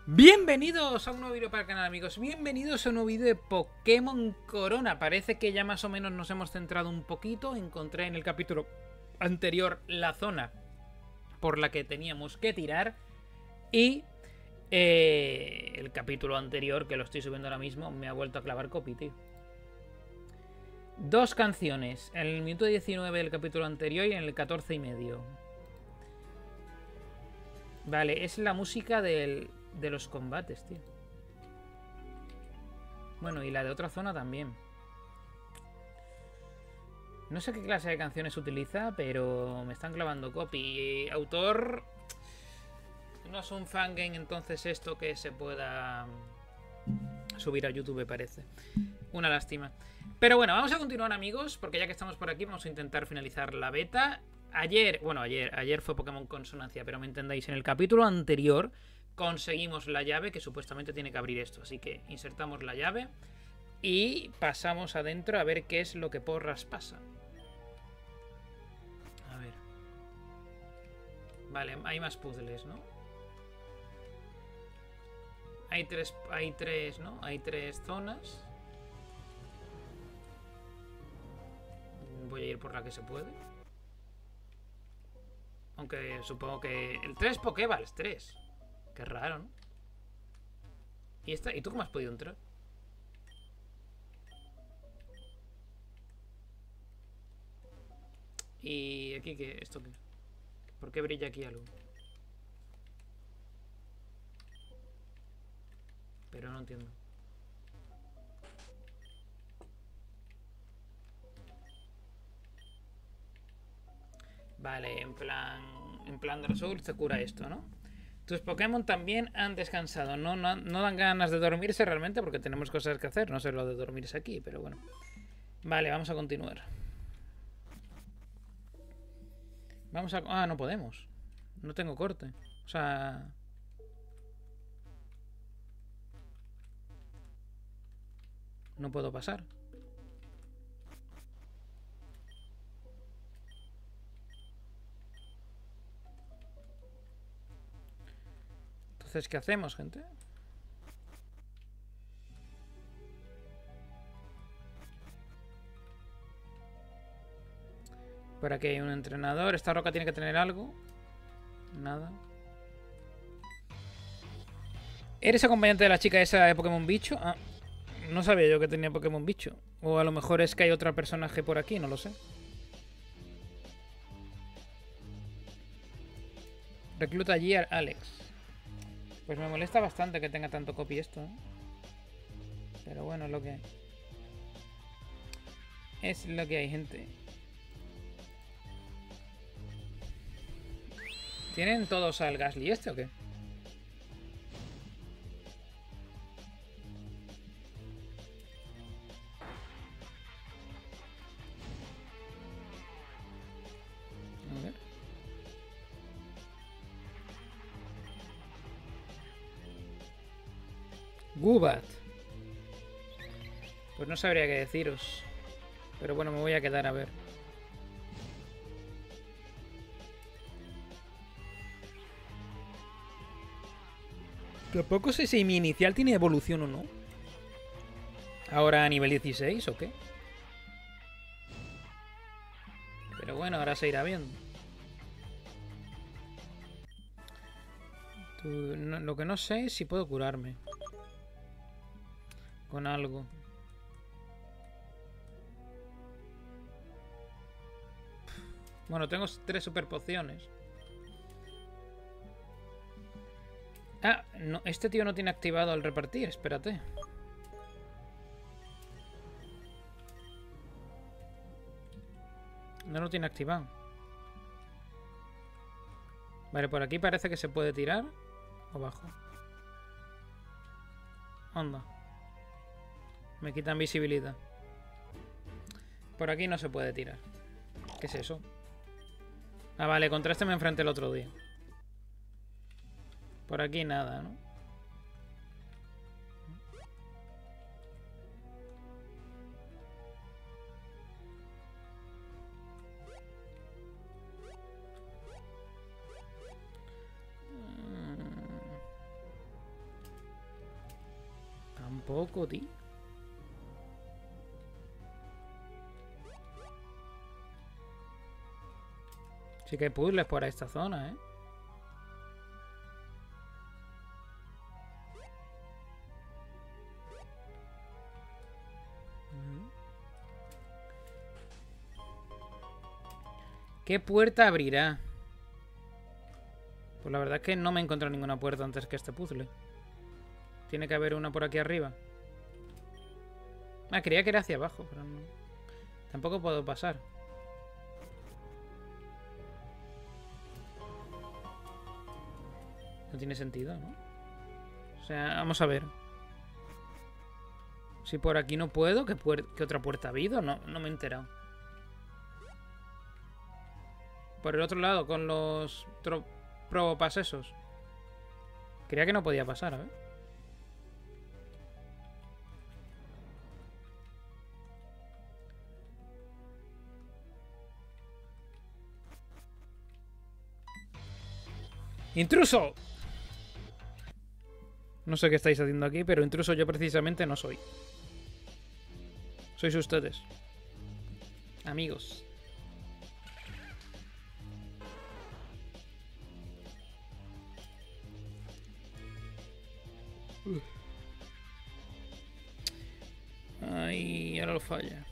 Bienvenidos a un nuevo vídeo para el canal, amigos. Bienvenidos a un nuevo vídeo de Pokémon Corona. Parece que ya más o menos nos hemos centrado un poquito. Encontré en el capítulo anterior la zona por la que teníamos que tirar. Y el capítulo anterior, que lo estoy subiendo ahora mismo, me ha vuelto a clavar copy, tío. Dos canciones, en el minuto 19 del capítulo anterior y en el 14 y medio. Vale, es la música de los combates, tío. Bueno, y la de otra zona también. No sé qué clase de canciones utiliza, pero me están clavando copy. Autor... No es un fangame, entonces esto que se pueda subir a YouTube, me parece. Una lástima. Pero bueno, vamos a continuar, amigos, porque ya que estamos por aquí vamos a intentar finalizar la beta. Ayer fue Pokémon Consonancia, pero me entendéis, en el capítulo anterior conseguimos la llave que supuestamente tiene que abrir esto. Así que insertamos la llave y pasamos adentro a ver qué es lo que porras pasa. A ver. Vale, hay más puzzles, ¿no? Hay tres, ¿no? Hay tres zonas. Voy a ir por la que se puede. Aunque supongo que... El 3 Pokéballs, 3. Qué raro, ¿no? ¿Y tú cómo has podido entrar? ¿Y aquí qué? ¿Esto qué? ¿Por qué brilla aquí algo? Pero no entiendo. Vale, en plan Dark Souls te cura esto, ¿no? Tus Pokémon también han descansado. No dan ganas de dormirse realmente porque tenemos cosas que hacer. No sé lo de dormirse aquí, pero bueno. Vale, vamos a continuar. Vamos a... Ah, no podemos. No tengo corte. O sea... No puedo pasar. Entonces, ¿qué hacemos, gente? Por aquí hay un entrenador. Esta roca tiene que tener algo. Nada. ¿Eres acompañante de la chica esa de Pokémon Bicho? Ah, no sabía yo que tenía Pokémon Bicho. O a lo mejor es que hay otro personaje por aquí, no lo sé. Recluta allí a Alex. Pues me molesta bastante que tenga tanto copy esto, ¿eh? Pero bueno, es lo que hay. Es lo que hay, gente. ¿Tienen todos al Gastly este o qué? A ver. Gubat. Pues no sabría qué deciros. Pero bueno, me voy a quedar a ver. Tampoco sé si mi inicial tiene evolución o no. Ahora a nivel 16 o qué. Pero bueno, ahora se irá viendo. Lo que no sé es si puedo curarme. Con algo. Bueno, tengo 3 super pociones. Ah, no, este tío no tiene activado el repartir, espérate. No lo tiene activado. Vale, por aquí parece que se puede tirar. O bajo. Anda. Me quitan visibilidad. Por aquí no se puede tirar. ¿Qué es eso? Ah, vale, contra este me enfrenté el otro día. Por aquí nada, ¿no? poco, tío. Sí que hay puzzles por esta zona, ¿eh? ¿Qué puerta abrirá? Pues la verdad es que no me he encontrado ninguna puerta antes que este puzzle. Tiene que haber una por aquí arriba. Ah, creía que era hacia abajo, pero no. Tampoco puedo pasar. No tiene sentido, ¿no? O sea, vamos a ver. Si por aquí no puedo, ¿qué otra puerta ha habido? No me he enterado. Por el otro lado, con los probopas esos. Creía que no podía pasar, a ver. ¡Intruso! No sé qué estáis haciendo aquí, pero intruso yo precisamente no soy. Sois ustedes. Amigos. Ay, ahora lo falla.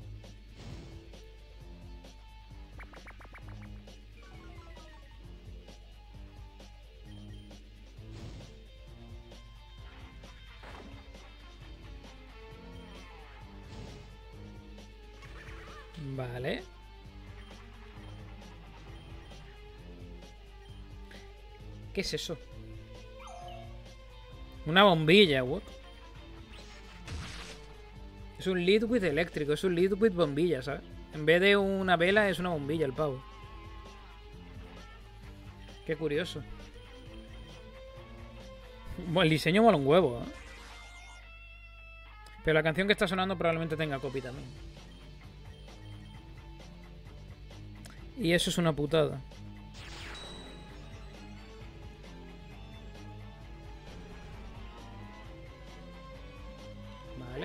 Vale. ¿Qué es eso? Una bombilla, what? Es un liquid eléctrico, es un liquid bombilla, ¿sabes? En vez de una vela es una bombilla el pavo. Qué curioso. Bueno, el diseño mola un huevo, ¿eh? Pero la canción que está sonando probablemente tenga copy también. Y eso es una putada. Vale.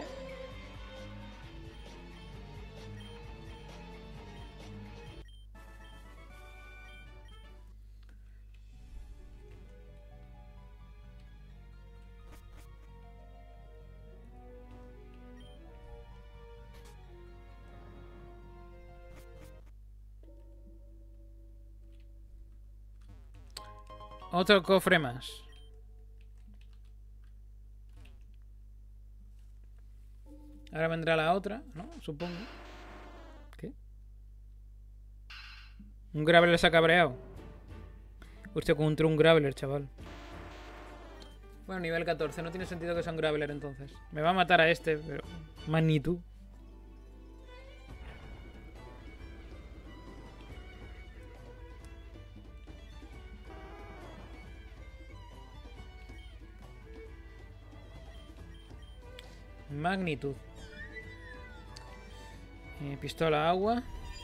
Otro cofre más. Ahora vendrá la otra, ¿no? Supongo. ¿Qué? Un Graveler se ha cabreado. Hostia, contra un Graveler, chaval. Bueno, nivel 14. No tiene sentido que sea un Graveler entonces. Me va a matar a este, pero... magnitud. Magnitud. Pistola agua.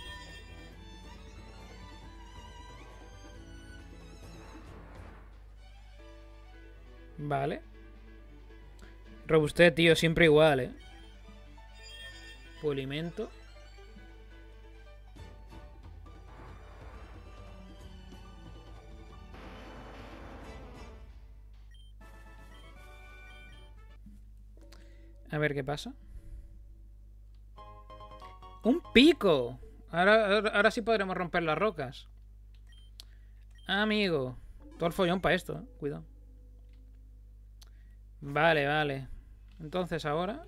Vale. Robustez, tío, siempre igual, ¿eh? Pulimento. A ver qué pasa. ¡Un pico! Ahora sí podremos romper las rocas. Amigo. Todo el follón para esto, ¿eh? Cuidado. Vale, vale. Entonces ahora...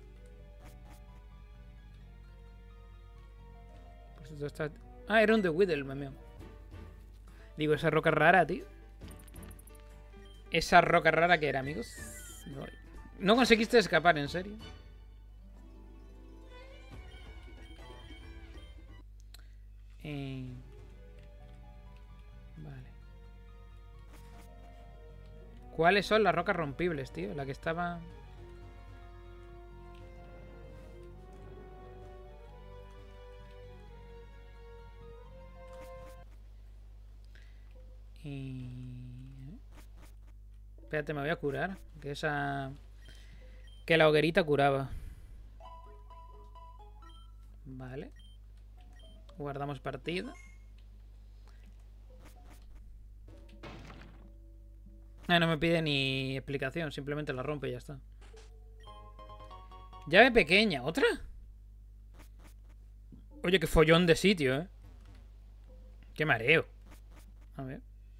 Pues esto está... Ah, era un The Whittle, meme. Digo, esa roca rara, tío. Esa roca rara que era, amigos. No conseguiste escapar, ¿en serio? Vale. ¿Cuáles son las rocas rompibles, tío? La que estaba... Espérate, me voy a curar. Que esa... Que la hoguerita curaba. Vale. Guardamos partida. Ah, no me pide ni explicación. Simplemente la rompe y ya está. Llave pequeña. ¿Otra? Oye, qué follón de sitio, ¿eh? Qué mareo. A ver.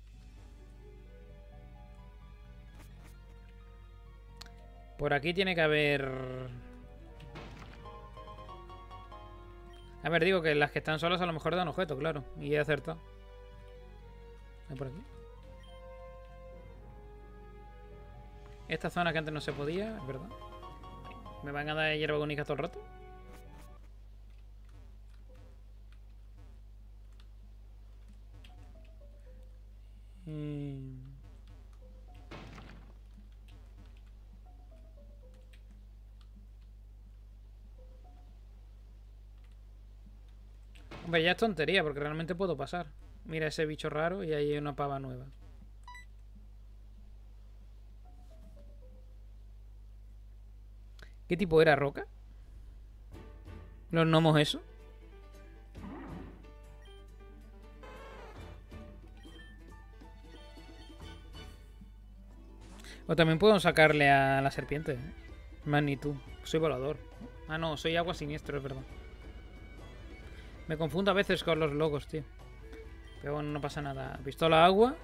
Por aquí tiene que haber... A ver, digo que las que están solas a lo mejor dan objeto, claro. Y he acertado. Por aquí. Esta zona que antes no se podía, es verdad. ¿Me van a dar hierba única todo el rato? Hombre, ya es tontería, porque realmente puedo pasar. Mira ese bicho raro y ahí hay una pava nueva. ¿Qué tipo era? ¿Roca? ¿Los gnomos eso? O también puedo sacarle a la serpiente, ¿eh? Magnitud. Soy volador. Ah, no, soy agua siniestro, es verdad. Me confundo a veces con los logos, tío. Pero bueno, no pasa nada. Pistola agua.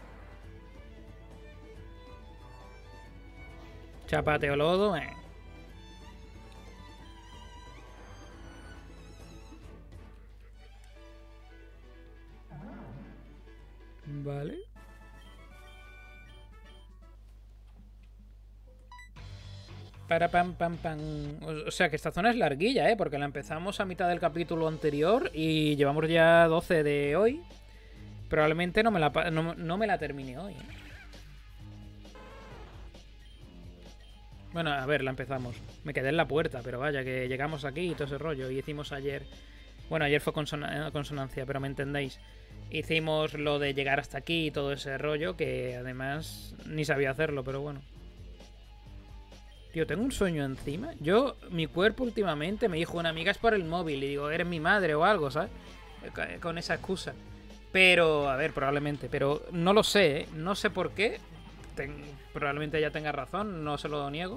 Chapateo lodo. Vale. Para pam pam pam. O sea que esta zona es larguilla, ¿eh? Porque la empezamos a mitad del capítulo anterior y llevamos ya 12 de hoy. Probablemente no me la termine hoy, ¿eh? Bueno, a ver, la empezamos. Me quedé en la puerta, pero vaya, que llegamos aquí y todo ese rollo. Y hicimos ayer... Bueno, ayer fue consonancia, pero me entendéis. Hicimos lo de llegar hasta aquí y todo ese rollo, que además ni sabía hacerlo, pero bueno. Tío, tengo un sueño encima. Mi cuerpo últimamente me dijo una amiga es por el móvil. Y digo, eres mi madre o algo, ¿sabes? Con esa excusa. Pero, a ver, probablemente. Pero no lo sé, ¿eh? No sé por qué. Probablemente ella tenga razón, no se lo niego.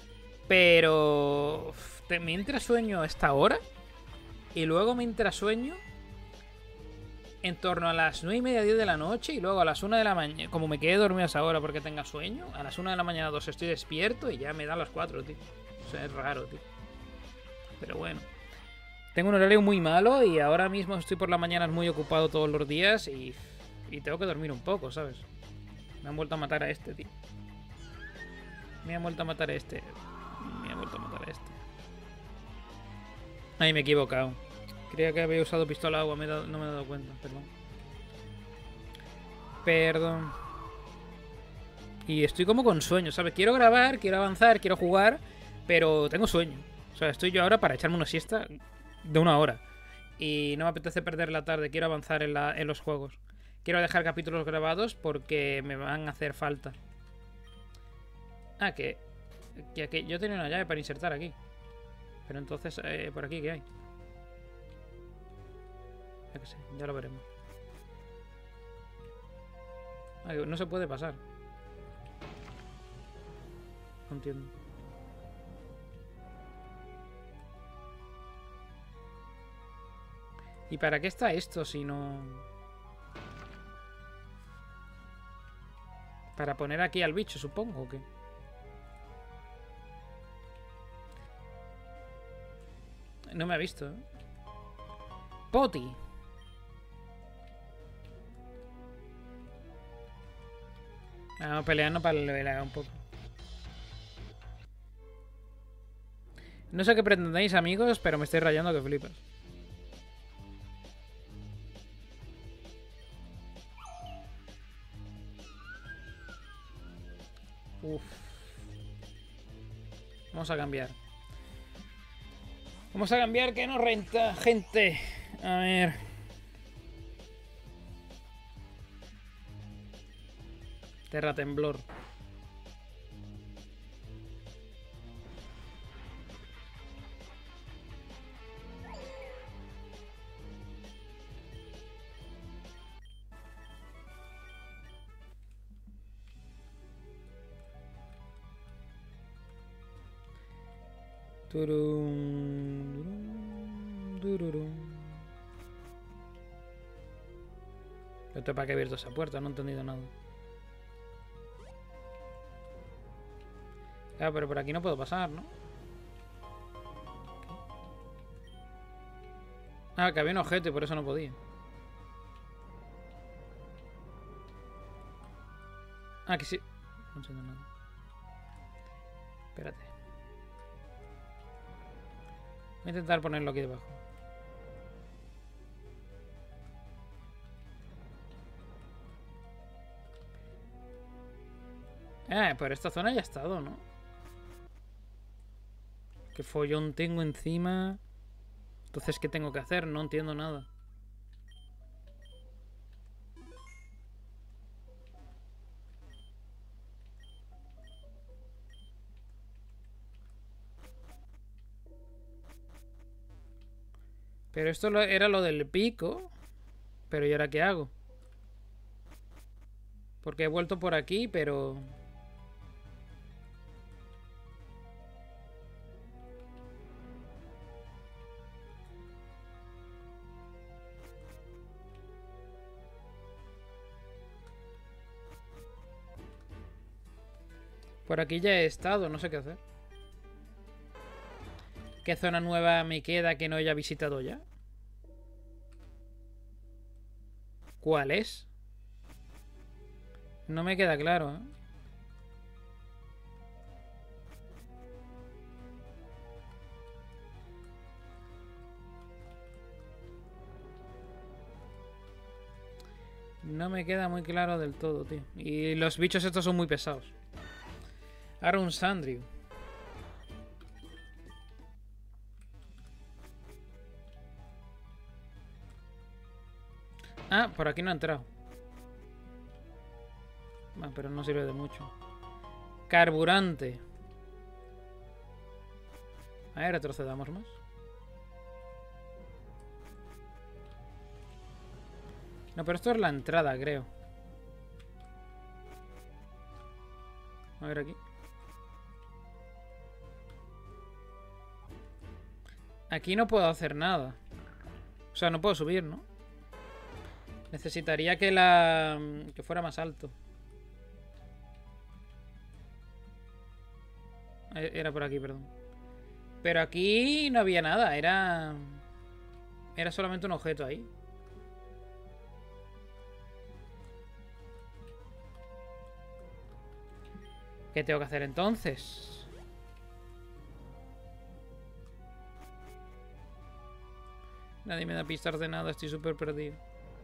Pero me entra sueño a esta hora. Y luego me entra sueño en torno a las 9:30, 10 de la noche. Y luego a las 1 de la mañana, como me quedé dormido a esa hora porque tenga sueño, a las 1 de la mañana 2 estoy despierto y ya me da las 4, tío. O sea, es raro, tío. Pero bueno. Tengo un horario muy malo y ahora mismo estoy por la mañana muy ocupado todos los días y tengo que dormir un poco, ¿sabes? Me han vuelto a matar a este, tío. Me han vuelto a matar a este. Me han vuelto a matar a este. Ay, me he equivocado. Creía que había usado pistola agua, no me he dado cuenta, perdón. Perdón. Y estoy como con sueño, ¿sabes? Quiero grabar, quiero avanzar, quiero jugar, pero tengo sueño. O sea, estoy yo ahora para echarme una siesta de 1 hora. Y no me apetece perder la tarde, quiero avanzar en los juegos. Quiero dejar capítulos grabados porque me van a hacer falta. Ah, que yo tenía una llave para insertar aquí. Pero entonces, ¿por aquí qué hay? Ya que sé, ya lo veremos. Ah, no se puede pasar. No entiendo. ¿Y para qué está esto si no...? Para poner aquí al bicho, supongo, ¿o qué? No me ha visto, ¿eh? Poti. Vamos peleando para levelear un poco. No sé qué pretendéis, amigos, pero me estoy rayando que flipas. Uf. Vamos a cambiar. Vamos a cambiar que no renta, gente. A ver. Terra temblor. Turum, tururum. ¿Esto para qué he abierto esa puerta? No he entendido nada. Claro, pero por aquí no puedo pasar, ¿no? Ah, que había un objeto y por eso no podía. Ah, que sí. No entiendo nada. Espérate. Voy a intentar ponerlo aquí debajo. Pero esta zona ya ha estado, ¿no? ¿Qué follón tengo encima? Entonces, ¿qué tengo que hacer? No entiendo nada. Pero esto era lo del pico. Pero ¿y ahora qué hago? Porque he vuelto por aquí, pero... Por aquí ya he estado, no sé qué hacer. ¿Qué zona nueva me queda que no haya visitado ya? ¿Cuál es? No me queda claro, ¿eh? No me queda muy claro del todo, tío. Y los bichos estos son muy pesados. Ahora un Sandrew. Ah, por aquí no ha entrado. Bueno, pero no sirve de mucho. Carburante. A ver, retrocedamos más. No, pero esto es la entrada, creo. A ver aquí. Aquí no puedo hacer nada. O sea, no puedo subir, ¿no? Necesitaría que fuera más alto. Era por aquí, perdón. Pero aquí no había nada. Era solamente un objeto ahí. ¿Qué tengo que hacer entonces? Nadie me da pistas de nada. Estoy súper perdido.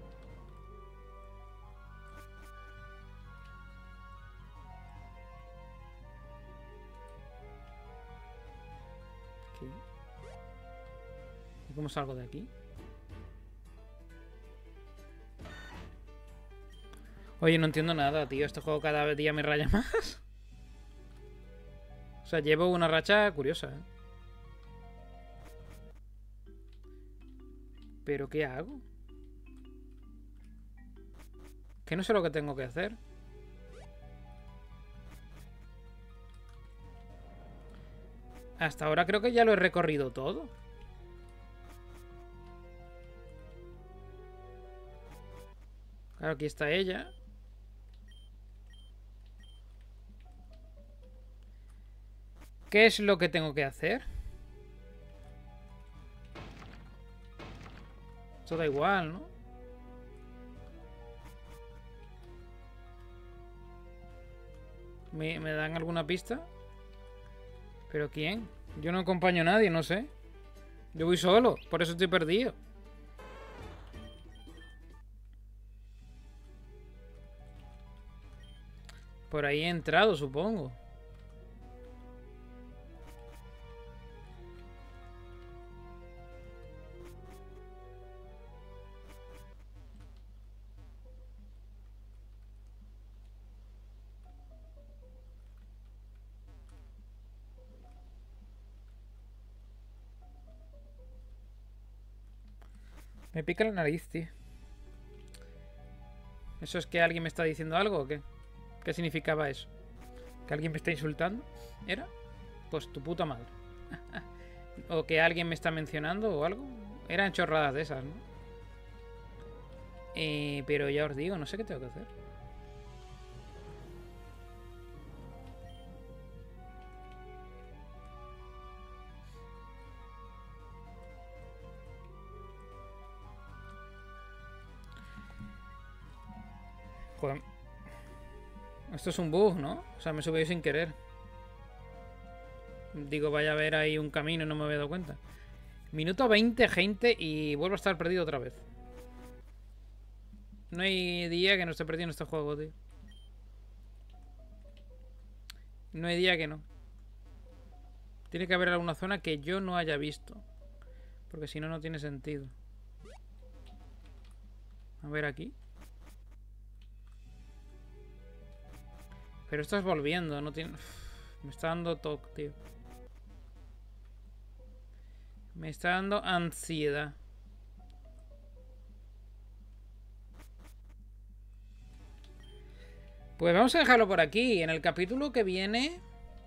¿Y cómo salgo de aquí? Oye, no entiendo nada, tío. Este juego cada día me raya más. O sea, llevo una racha curiosa, ¿eh? ¿Pero qué hago? Que no sé lo que tengo que hacer. Hasta ahora creo que ya lo he recorrido todo. Claro, aquí está ella. ¿Qué es lo que tengo que hacer? Esto da igual, ¿no? ¿Me dan alguna pista? ¿Pero quién? Yo no acompaño a nadie, no sé. Yo voy solo, por eso estoy perdido. Por ahí he entrado, supongo. Me pica la nariz, tío. ¿Eso es que alguien me está diciendo algo o qué? ¿Qué significaba eso? ¿Que alguien me está insultando? ¿Era? Pues tu puta madre. O que alguien me está mencionando o algo. Eran chorradas de esas, ¿no? Pero ya os digo, no sé qué tengo que hacer. Joder. Esto es un bug, ¿no? O sea, me subí sin querer. Digo, vaya a haber ahí un camino y no me había dado cuenta. Minuto 20, gente, y vuelvo a estar perdido otra vez. No hay día que no esté perdido en este juego, tío. No hay día que no. Tiene que haber alguna zona que yo no haya visto. Porque si no, no tiene sentido. A ver aquí. Pero estás volviendo, no tiene... Uf, me está dando toque, tío. Me está dando ansiedad. Pues vamos a dejarlo por aquí. En el capítulo que viene...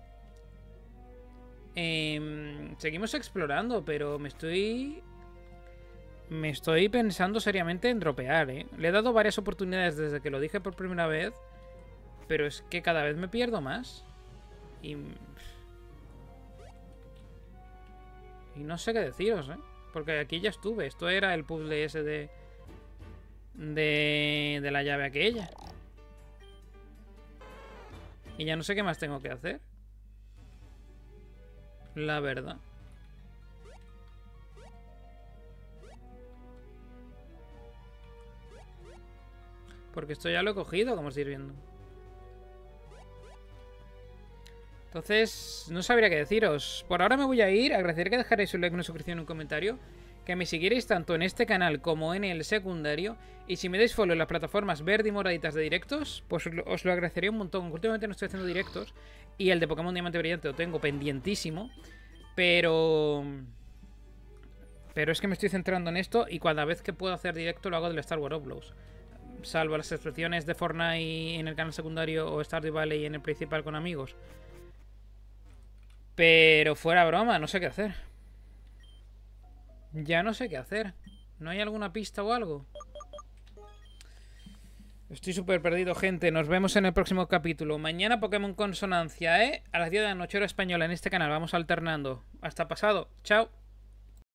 seguimos explorando, pero me estoy pensando seriamente en dropear, ¿eh? Le he dado varias oportunidades desde que lo dije por primera vez. Pero es que cada vez me pierdo más. Y no sé qué deciros, ¿eh? Porque aquí ya estuve. Esto era el puzzle ese de la llave aquella. Y ya no sé qué más tengo que hacer. La verdad. Porque esto ya lo he cogido, como estáis viendo. Entonces, no sabría qué deciros. Por ahora me voy a ir. Agradecer que dejaréis un like, una suscripción y un comentario. Que me siguierais tanto en este canal como en el secundario. Y si me dais follow en las plataformas verde y moraditas de directos, pues os lo agradecería un montón. Últimamente no estoy haciendo directos. Y el de Pokémon Diamante Brillante lo tengo pendientísimo. Pero es que me estoy centrando en esto. Y cada vez que puedo hacer directo lo hago del Star Wars Outlaws. Salvo las excepciones de Fortnite en el canal secundario o Stardew Valley en el principal con amigos. Pero fuera broma, no sé qué hacer. Ya no sé qué hacer. ¿No hay alguna pista o algo? Estoy súper perdido, gente. Nos vemos en el próximo capítulo. Mañana Pokémon Consonancia, ¿eh? A las 10 de la noche hora española en este canal. Vamos alternando. Hasta pasado. Chao.